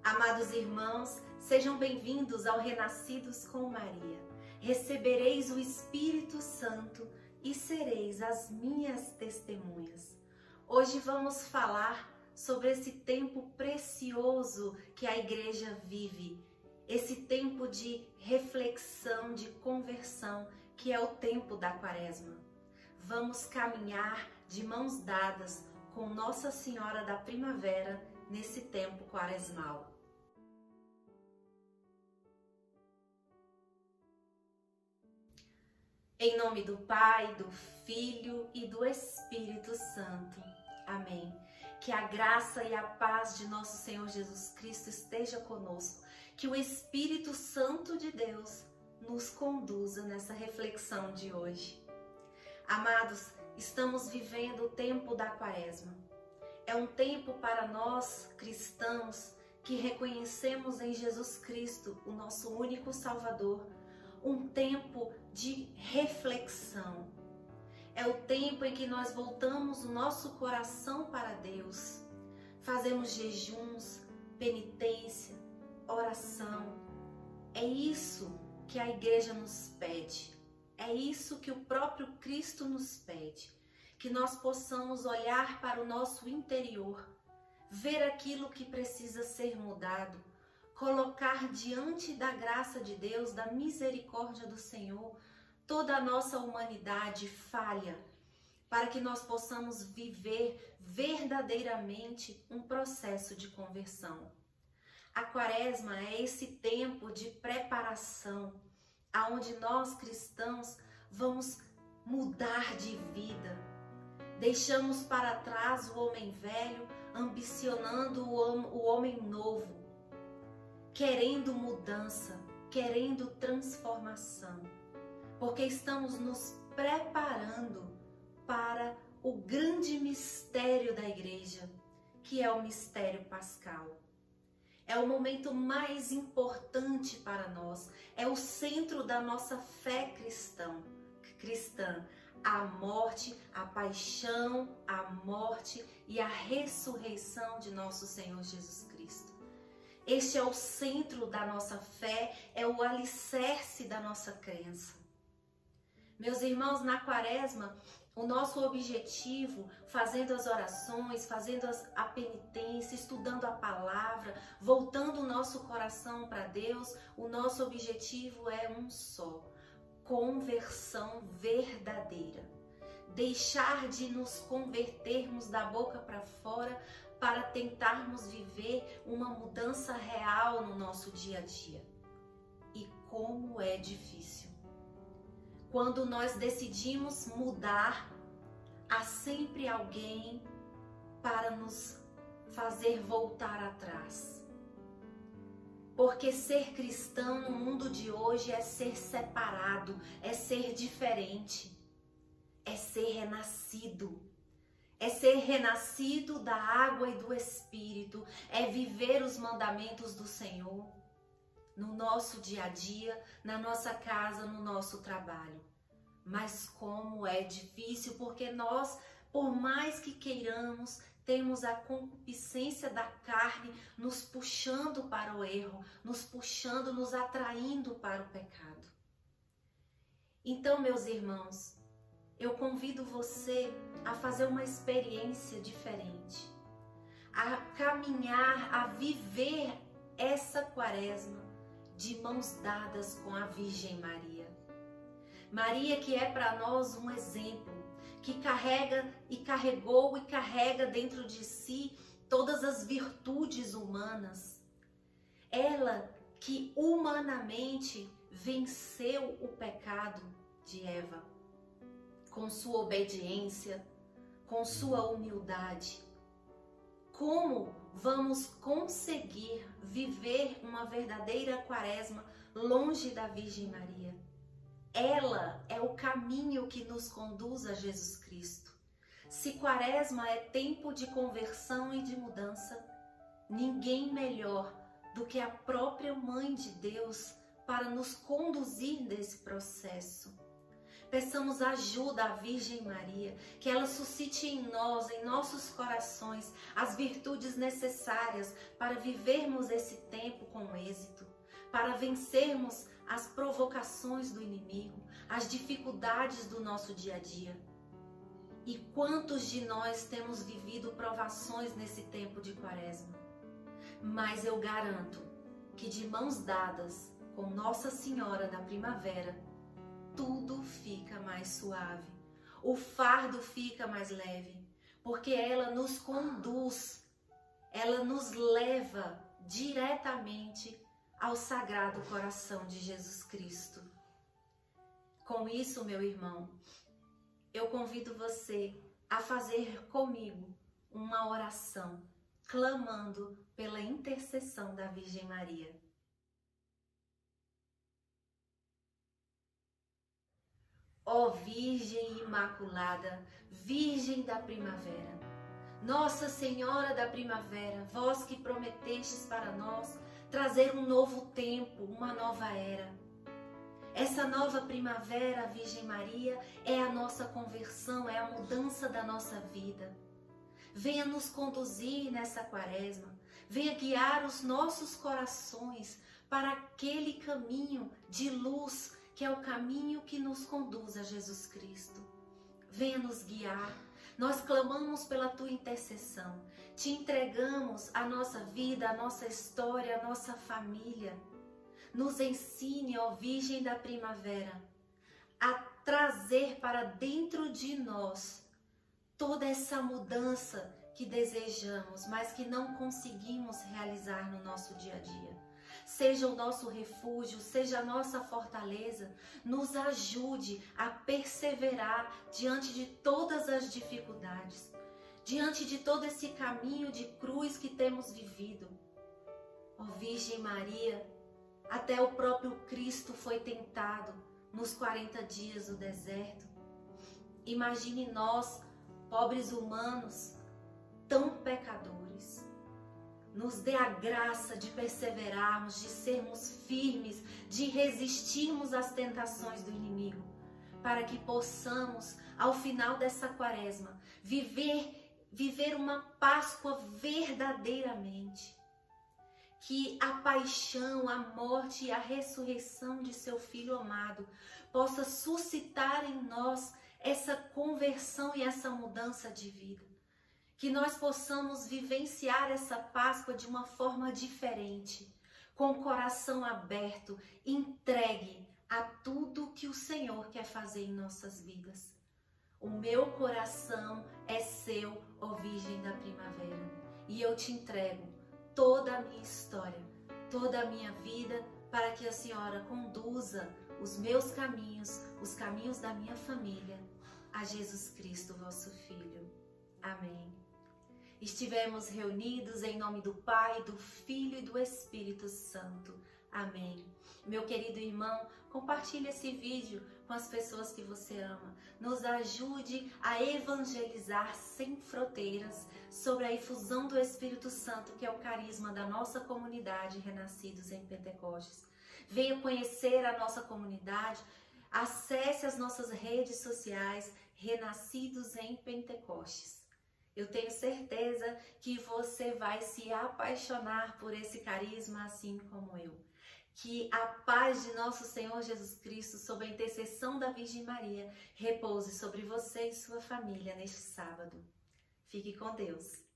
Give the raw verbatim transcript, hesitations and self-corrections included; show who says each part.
Speaker 1: Amados irmãos, sejam bem-vindos ao Renascidos com Maria. Recebereis o Espírito Santo e sereis as minhas testemunhas. Hoje vamos falar sobre esse tempo precioso que a igreja vive, esse tempo de reflexão, de conversão, que é o tempo da Quaresma. Vamos caminhar de mãos dadas com Nossa Senhora da Primavera nesse tempo quaresmal. Em nome do Pai, do Filho e do Espírito Santo. Amém. Que a graça e a paz de nosso Senhor Jesus Cristo esteja conosco. Que o Espírito Santo de Deus nos conduza nessa reflexão de hoje. Amados, estamos vivendo o tempo da Quaresma. É um tempo para nós, cristãos, que reconhecemos em Jesus Cristo, o nosso único Salvador, um tempo de reflexão. É o tempo em que nós voltamos o nosso coração para Deus. Fazemos jejuns, penitência, oração. É isso que a igreja nos pede. É isso que o próprio Cristo nos pede. Que nós possamos olhar para o nosso interior, ver aquilo que precisa ser mudado, colocar diante da graça de Deus, da misericórdia do Senhor, toda a nossa humanidade falha, para que nós possamos viver verdadeiramente um processo de conversão. A Quaresma é esse tempo de preparação, aonde nós cristãos vamos mudar de vida. Deixamos para trás o homem velho, ambicionando o homem novo, querendo mudança, querendo transformação, porque estamos nos preparando para o grande mistério da igreja, que é o mistério pascal. É o momento mais importante para nós, é o centro da nossa fé cristã, cristã. A morte, a paixão, a morte e a ressurreição de nosso Senhor Jesus Cristo. Este é o centro da nossa fé, é o alicerce da nossa crença. Meus irmãos, na Quaresma, o nosso objetivo, fazendo as orações, fazendo a penitência, estudando a palavra, voltando o nosso coração para Deus, o nosso objetivo é um só: conversão verdadeira. Deixar de nos convertermos da boca para fora para tentarmos viver uma mudança real no nosso dia a dia. E como é difícil. Quando nós decidimos mudar, há sempre alguém para nos fazer voltar atrás. Porque ser cristão no mundo de hoje é ser separado, é ser diferente, é ser renascido. É ser renascido da água e do Espírito, é viver os mandamentos do Senhor no nosso dia a dia, na nossa casa, no nosso trabalho. Mas como é difícil, porque nós, por mais que queiramos, temos a concupiscência da carne nos puxando para o erro, nos puxando, nos atraindo para o pecado. Então, meus irmãos, eu convido você a fazer uma experiência diferente, a caminhar, a viver essa Quaresma de mãos dadas com a Virgem Maria. Maria, que é para nós um exemplo, que carrega e carregou e carrega dentro de si todas as virtudes humanas. Ela que humanamente venceu o pecado de Eva, com sua obediência, com sua humildade. Como vamos conseguir viver uma verdadeira Quaresma longe da Virgem Maria? Ela é o caminho que nos conduz a Jesus Cristo. Se Quaresma é tempo de conversão e de mudança, ninguém melhor do que a própria Mãe de Deus para nos conduzir nesse processo. Peçamos ajuda à Virgem Maria, que ela suscite em nós, em nossos corações, as virtudes necessárias para vivermos esse tempo com êxito, para vencermos as provocações do inimigo, as dificuldades do nosso dia a dia. E quantos de nós temos vivido provações nesse tempo de Quaresma? Mas eu garanto que de mãos dadas com Nossa Senhora da Primavera, tudo fica mais suave, o fardo fica mais leve, porque ela nos conduz, ela nos leva diretamente ao Sagrado Coração de Jesus Cristo. Com isso, meu irmão, eu convido você a fazer comigo uma oração, clamando pela intercessão da Virgem Maria. Ó Virgem Imaculada, Virgem da Primavera, Nossa Senhora da Primavera, vós que prometestes para nós trazer um novo tempo, uma nova era. Essa nova primavera, Virgem Maria, é a nossa conversão, é a mudança da nossa vida. Venha nos conduzir nessa Quaresma, venha guiar os nossos corações para aquele caminho de luz, que é o caminho que nos conduz a Jesus Cristo. Venha nos guiar. Nós clamamos pela tua intercessão. Te entregamos a nossa vida, a nossa história, a nossa família. Nos ensine, ó Virgem da Primavera, a trazer para dentro de nós toda essa mudança que desejamos, mas que não conseguimos realizar no nosso dia a dia. Seja o nosso refúgio, seja a nossa fortaleza, nos ajude a perseverar diante de todas as dificuldades, diante de todo esse caminho de cruz que temos vivido. Ó Virgem Maria, até o próprio Cristo foi tentado nos quarenta dias do deserto. Imagine nós, pobres humanos, tão pecadores. Nos dê a graça de perseverarmos, de sermos firmes, de resistirmos às tentações do inimigo, para que possamos, ao final dessa Quaresma, viver, viver uma Páscoa verdadeiramente. Que a paixão, a morte e a ressurreição de seu Filho amado possa suscitar em nós essa conversão e essa mudança de vida. Que nós possamos vivenciar essa Páscoa de uma forma diferente, com o coração aberto, entregue a tudo que o Senhor quer fazer em nossas vidas. O meu coração é seu, ó Virgem da Primavera, e eu te entrego toda a minha história, toda a minha vida, para que a Senhora conduza os meus caminhos, os caminhos da minha família, a Jesus Cristo, vosso Filho. Amém. Estivemos reunidos em nome do Pai, do Filho e do Espírito Santo. Amém. Meu querido irmão, compartilhe esse vídeo com as pessoas que você ama. Nos ajude a evangelizar sem fronteiras sobre a efusão do Espírito Santo, que é o carisma da nossa comunidade Renascidos em Pentecostes. Venha conhecer a nossa comunidade, acesse as nossas redes sociais Renascidos em Pentecostes. Eu tenho certeza que você vai se apaixonar por esse carisma assim como eu. Que a paz de nosso Senhor Jesus Cristo, sob a intercessão da Virgem Maria, repouse sobre você e sua família neste sábado. Fique com Deus.